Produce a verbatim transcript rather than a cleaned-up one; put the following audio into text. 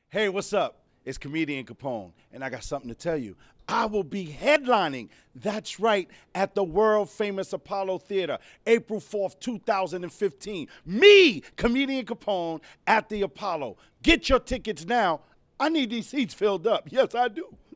Hey, what's up? It's comedian Capone, and I got something to tell you. I will be headlining, that's right, at the world famous Apollo Theater, April fourth, two thousand fifteen. Me, comedian Capone, at the Apollo. Get your tickets now. I need these seats filled up. Yes, I do.